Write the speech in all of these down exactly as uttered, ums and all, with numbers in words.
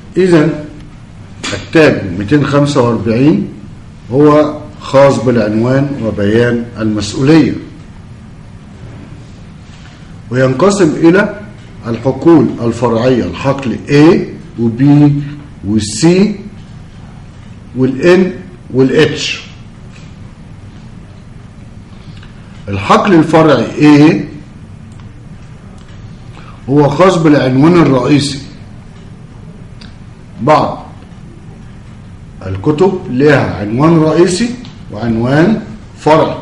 إذن التاج مئتين وخمسة وأربعين هو خاص بالعنوان وبيان المسؤولية، وينقسم إلى الحقول الفرعية، الحقل A و B و C وال N وال H. الحقل الفرعي A هو خاص بالعنوان الرئيسي. بعض الكتب لها عنوان رئيسي وعنوان فرعي،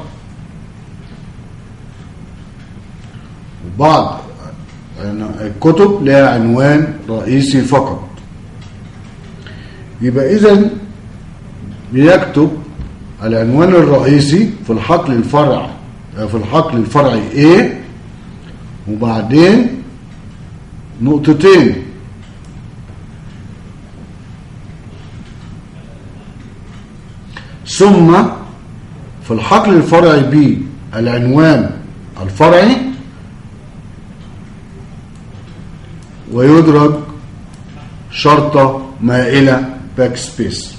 وبعض الكتب لها عنوان رئيسي فقط. يبقى إذن بيكتب العنوان الرئيسي في الحقل الفرع في الحقل الفرعي A، وبعدين نقطتين ثم في الحقل الفرعي B العنوان الفرعي، ويدرج شرطة مائلة باك سبيس.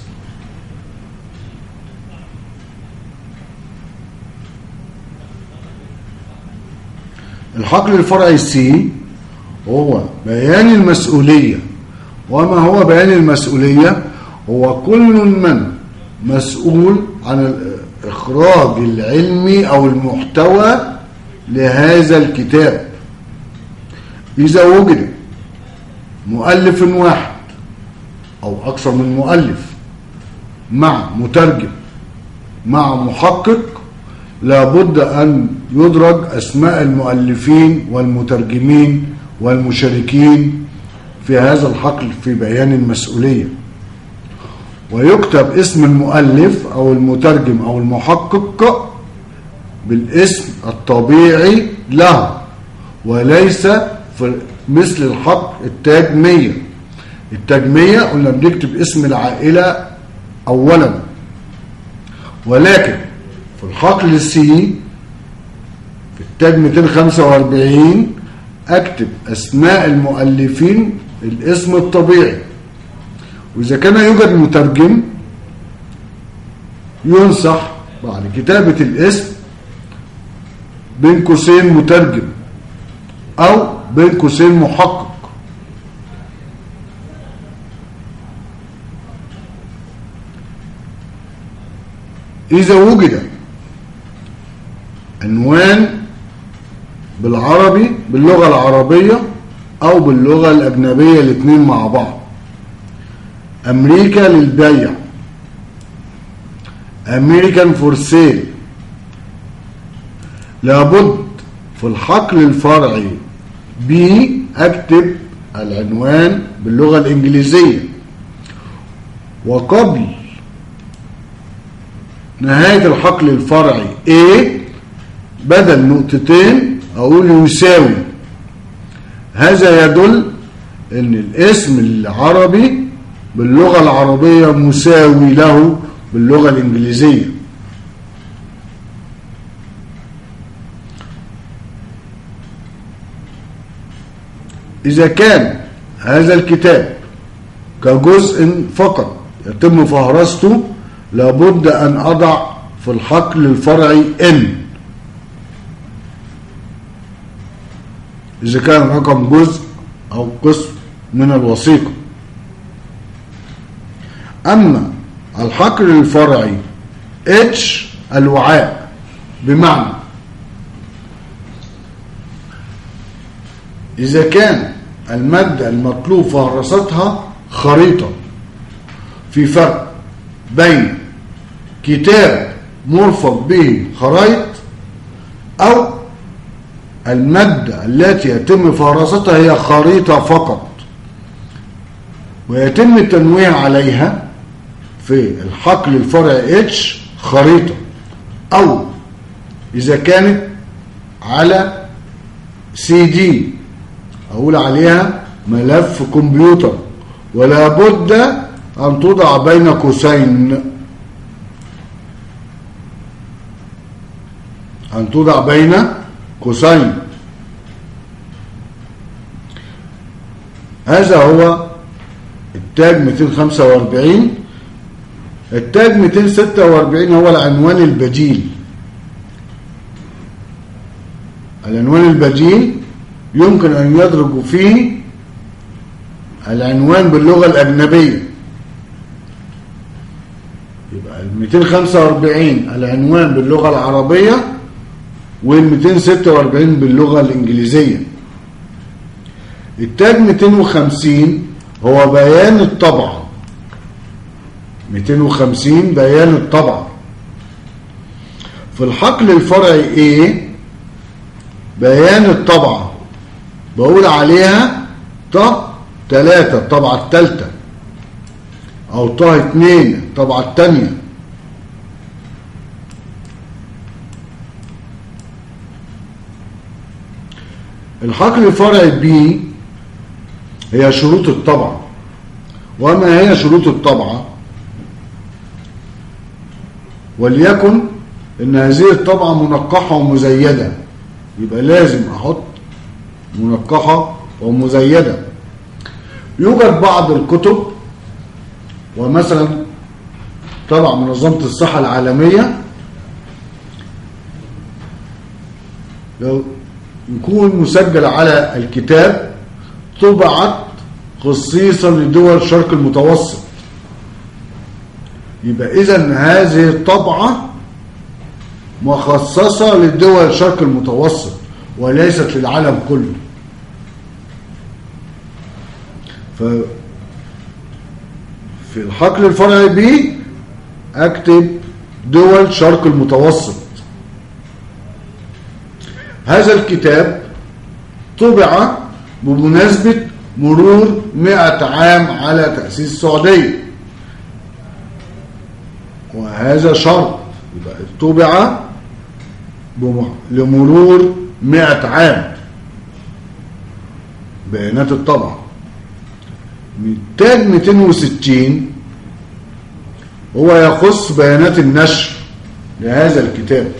الحقل الفرعي C هو بيان المسؤولية. وما هو بيان المسؤولية؟ هو كل من مسؤول عن الإخراج العلمي أو المحتوى لهذا الكتاب. إذا وجد مؤلف واحد أو أكثر من مؤلف مع مترجم مع محقق، لابد أن يدرج أسماء المؤلفين والمترجمين والمشاركين في هذا الحقل في بيان المسؤولية، ويكتب اسم المؤلف أو المترجم أو المحقق بالاسم الطبيعي له، وليس في مثل الحق التاج مية. التاج مية قلنا بنكتب اسم العائلة أولا، ولكن في الحقل السي في التاج مئتين وخمسة وأربعين أكتب أسماء المؤلفين الاسم الطبيعي. وإذا كان يوجد مترجم ينصح بعد كتابة الاسم بين قوسين مترجم أو بين قوسين محقق. إذا وجد عنوان بالعربي باللغة العربية أو باللغة الأجنبية الاثنين مع بعض، أمريكا للبيع، أمريكان فور سيل، لابد في الحقل الفرعي بي أكتب العنوان باللغة الإنجليزية، وقبل نهاية الحقل الفرعي A بدل نقطتين أقول يساوي. هذا يدل أن الاسم العربي باللغة العربية مساوي له باللغة الإنجليزية. إذا كان هذا الكتاب كجزء فقط يتم فهرسته، لابد أن أضع في الحقل الفرعي N إذا كان رقم جزء أو قسم من الوثيقة. أما الحقل الفرعي H الوعاء، بمعنى إذا كان المادة المطلوب فهرستها خريطة، في فرق بين كتاب مرفق به خرائط أو المادة التي يتم فهرستها هي خريطة فقط، ويتم التنويه عليها في الحقل الفرعي H خريطة، أو إذا كانت على سي دي أقول عليها ملف كمبيوتر، ولا بد أن توضع بين قوسين أن توضع بين قوسين. هذا هو التاج مئتين وخمسة وأربعين. التاج مئتين وستة وأربعين هو العنوان البديل. العنوان البديل يمكن أن يدرج فيه العنوان باللغة الأجنبية. يبقى ال مئتين وخمسة وأربعين العنوان باللغة العربية، وال مئتين وستة وأربعين باللغة الإنجليزية. التاج مئتين وخمسين هو بيان الطبعة. مئتين وخمسين بيان الطبعة. في الحقل الفرعي ايه بيان الطبعة، بقول عليها ط تلاتة الطبعة التالتة، او ط اتنين الطبعة التانية. الحقل الفرعي بي هي شروط الطبعة. وما هي شروط الطبعة؟ وليكن ان هذه الطبعة منقحة ومزيدة، يبقى لازم احط منقحة ومزيدة. يوجد بعض الكتب، ومثلا طبعا منظمة الصحة العالمية لو يكون مسجل على الكتاب طبعت خصيصا لدول الشرق المتوسط، يبقى اذا هذه الطبعة مخصصة لدول الشرق المتوسط وليست للعالم كله. ف في الحقل الفرعي بي اكتب دول شرق المتوسط. هذا الكتاب طبع بمناسبة مرور مئة عام على تأسيس السعودية، وهذا شرط، يبقى طبع لمرور مئة عام بيانات الطبعة. التاج مئتين وستين هو يخص بيانات النشر لهذا الكتاب.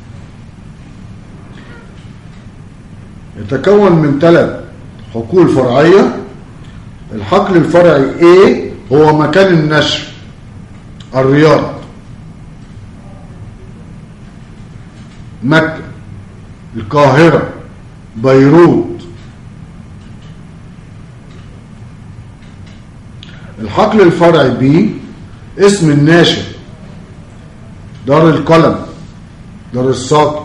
يتكون من ثلاث حقول فرعية. الحقل الفرعي A هو مكان النشر، الرياض، مكة، القاهرة، بيروت. الحقل الفرعي B اسم الناشر، دار القلم، دار الساقي،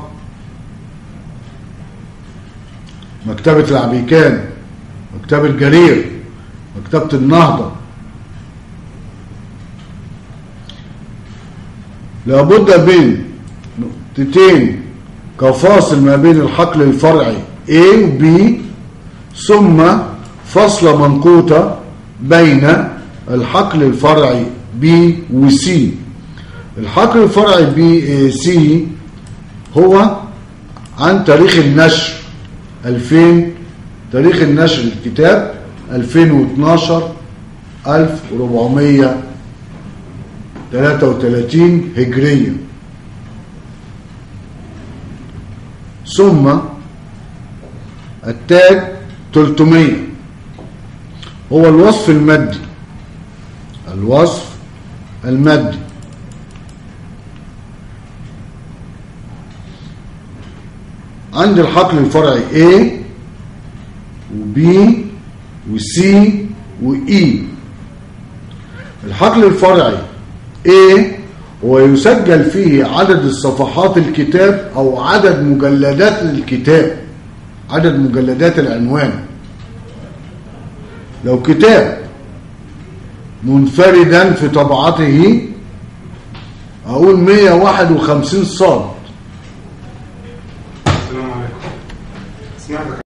مكتبة العبيكان، مكتبة الجرير، مكتبة النهضة. لابد بين نقطتين كفاصل ما بين الحقل الفرعي A و B، ثم فصلة منقوطة بين الحقل الفرعي B و C. الحقل الفرعي B C هو عن تاريخ النشر ألفين، تاريخ النشر الكتاب ألفين واثناشر ألف وأربعمائة وثلاثة وثلاثين هجرية. ثم التاج ثلاثمائة هو الوصف المادي، الوصف المادي. عند الحقل الفرعي A و B و C و E. الحقل الفرعي A هو يسجل فيه عدد الصفحات الكتاب أو عدد مجلدات الكتاب، عدد مجلدات العنوان. لو كتاب منفردا في طبعته أقول مئة وواحد وخمسين صاد،